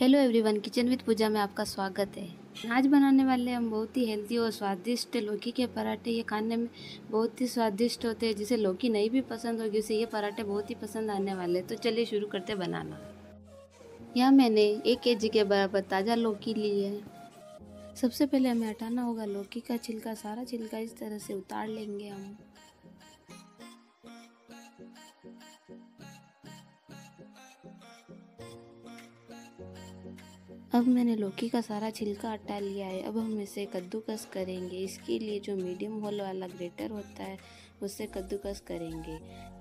Hello everyone, kitchen with Pooja में आपका स्वागत है। आज बनाने वाले हम बहुत ही हेल्दी और स्वादिष्ट लौकी के पराठे। ये खाने में बहुत ही स्वादिष्ट होते हैं। जिसे लौकी नहीं भी पसंद होगी उसे ये पराठे बहुत ही पसंद आने वाले हैं। तो चलिए शुरू करते बनाना। यहाँ मैंने 1 केजी के बराबर ताज़ा लौकी ली है। सबसे पहले हमें हटाना होगा लौकी का छिलका। सारा छिलका इस तरह से उतार लेंगे हम। अब मैंने लौकी का सारा छिलका हटा लिया है। अब हम इसे कद्दूकस करेंगे। इसके लिए जो मीडियम होल वाला ग्रेटर होता है उससे कद्दूकस करेंगे।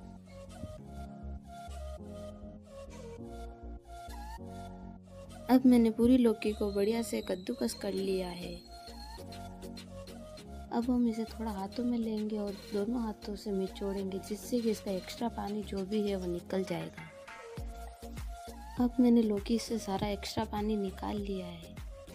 अब मैंने पूरी लौकी को बढ़िया से कद्दूकस कर लिया है। अब हम इसे थोड़ा हाथों में लेंगे और दोनों हाथों से निचोड़ेंगे, जिससे कि इसका एक्स्ट्रा पानी जो भी है वो निकल जाएगा। अब मैंने लौकी से सारा एक्स्ट्रा पानी निकाल लिया है।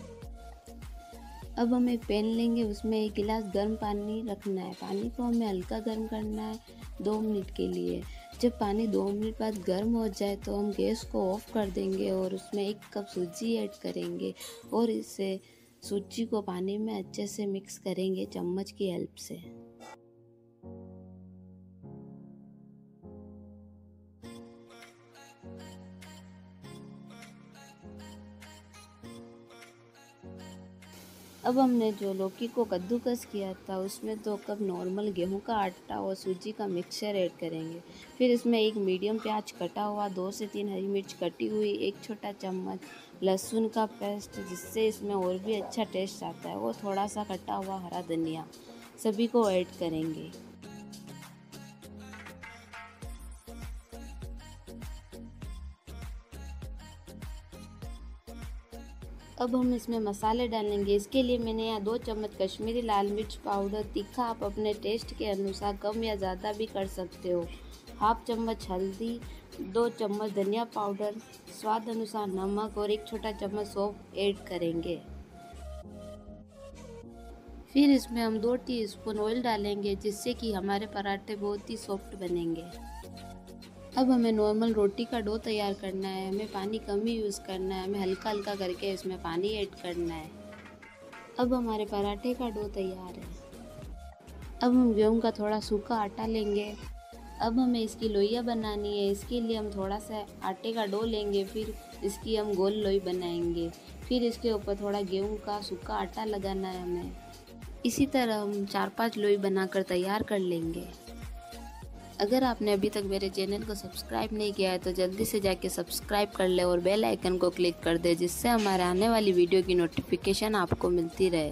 अब हम एक पैन लेंगे, उसमें 1 गिलास गर्म पानी रखना है। पानी को हमें हल्का गर्म करना है 2 मिनट के लिए। जब पानी 2 मिनट बाद गर्म हो जाए तो हम गैस को ऑफ कर देंगे और उसमें 1 कप सूजी ऐड करेंगे और इसे सूजी को पानी में अच्छे से मिक्स करेंगे चम्मच की हेल्प से। अब हमने जो लौकी को कद्दूकस किया था उसमें 2 कप नॉर्मल गेहूं का आटा और सूजी का मिक्सचर ऐड करेंगे। फिर इसमें 1 मीडियम प्याज कटा हुआ, 2 से 3 हरी मिर्च कटी हुई, 1 छोटा चम्मच लहसुन का पेस्ट, जिससे इसमें और भी अच्छा टेस्ट आता है, और थोड़ा सा कटा हुआ हरा धनिया, सभी को ऐड करेंगे। अब हम इसमें मसाले डालेंगे। इसके लिए मैंने यहाँ 2 चम्मच कश्मीरी लाल मिर्च पाउडर, तीखा आप अपने टेस्ट के अनुसार कम या ज़्यादा भी कर सकते हो, 1/2 चम्मच हल्दी, 2 चम्मच धनिया पाउडर, स्वाद अनुसार नमक और 1 छोटा चम्मच सौंफ ऐड करेंगे। फिर इसमें हम 2 टीस्पून ऑयल डालेंगे, जिससे कि हमारे पराठे बहुत ही सॉफ्ट बनेंगे। अब हमें नॉर्मल रोटी का डो तैयार करना है। हमें पानी कम ही यूज़ करना है। हमें हल्का हल्का करके इसमें पानी ऐड करना है। अब हमारे पराठे का डो तैयार है। अब हम गेहूं का थोड़ा सूखा आटा लेंगे। अब हमें इसकी लोइयाँ बनानी है। इसके लिए हम थोड़ा सा आटे का डो लेंगे, फिर इसकी हम गोल लोई बनाएंगे। फिर इसके ऊपर थोड़ा गेहूं का सूखा आटा लगाना है हमें। इसी तरह हम 4-5 लोई बनाकर तैयार कर लेंगे। अगर आपने अभी तक मेरे चैनल को सब्सक्राइब नहीं किया है तो जल्दी से जाके सब्सक्राइब कर ले और बेल आइकन को क्लिक कर दे, जिससे हमारे आने वाली वीडियो की नोटिफिकेशन आपको मिलती रहे।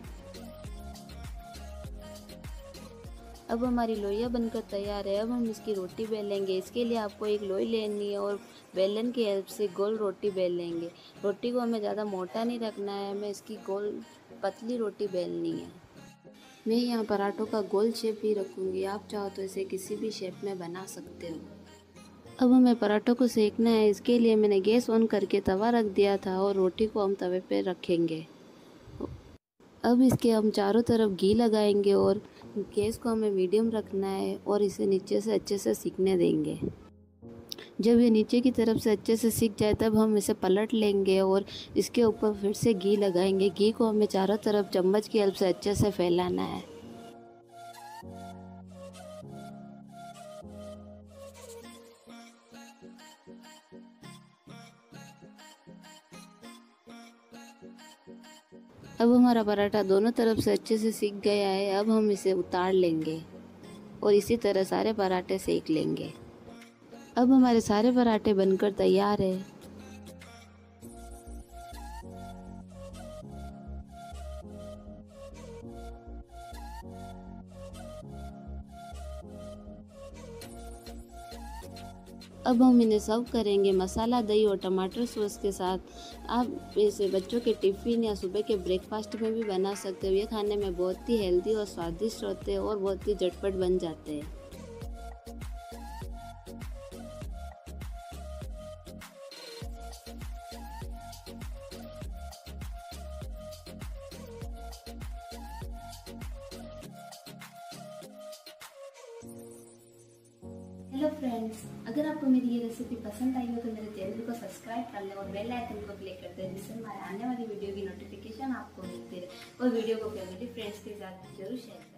अब हमारी लोइयाँ बनकर तैयार है। अब हम इसकी रोटी बेलेंगे। इसके लिए आपको एक लोई लेनी है और बेलन की हेल्प से गोल रोटी बेल लेंगे। रोटी को हमें ज़्यादा मोटा नहीं रखना है, हमें इसकी गोल पतली रोटी बेलनी है। मैं यहाँ पराठों का गोल शेप ही रखूँगी, आप चाहो तो इसे किसी भी शेप में बना सकते हो। अब हमें पराठों को सेकना है। इसके लिए मैंने गैस ऑन करके तवा रख दिया था और रोटी को हम तवे पे रखेंगे। अब इसके हम चारों तरफ घी लगाएंगे और गैस को हमें मीडियम रखना है और इसे नीचे से अच्छे से सिकने देंगे। जब ये नीचे की तरफ से अच्छे से सिक जाए तब हम इसे पलट लेंगे और इसके ऊपर फिर से घी लगाएंगे। घी को हमें चारों तरफ चम्मच की हेल्प से अच्छे से फैलाना है। अब हमारा पराठा दोनों तरफ से अच्छे से सिक गया है। अब हम इसे उतार लेंगे और इसी तरह सारे पराठे सेक लेंगे। अब हमारे सारे पराठे बनकर तैयार है। अब हम इन्हें सर्व करेंगे मसाला दही और टमाटर सॉस के साथ। आप इसे बच्चों के टिफ़िन या सुबह के ब्रेकफास्ट में भी बना सकते हो। ये खाने में बहुत ही हेल्दी और स्वादिष्ट होते हैं और बहुत ही झटपट बन जाते हैं। हेलो फ्रेंड्स, अगर आपको मेरी ये रेसिपी पसंद आई हो तो मेरे चैनल को सब्सक्राइब कर लें और बेल आइकन को क्लिक कर दें, जिससे हमारे आने वाली वीडियो की नोटिफिकेशन आपको मिलती रहे। और वीडियो को फैमिली फ्रेंड्स के साथ जरूर शेयर करें।